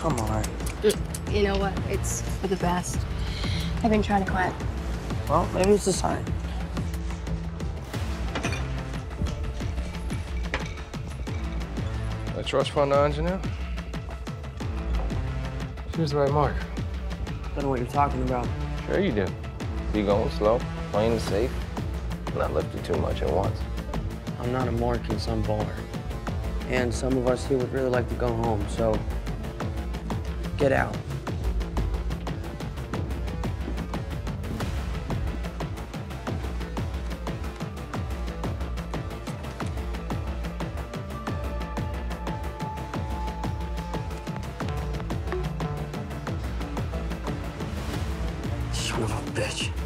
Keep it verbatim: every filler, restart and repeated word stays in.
come on. You know what? It's for the best. I've been trying to quit. Well, maybe it's a sign. A trust fund engineer? Choose the right mark. Don't know what you're talking about. Sure you do. Be going slow, playing it safe, not lifting too much at once. I'm not a mark in some bar. And some of us here would really like to go home, so get out. Son of a bitch.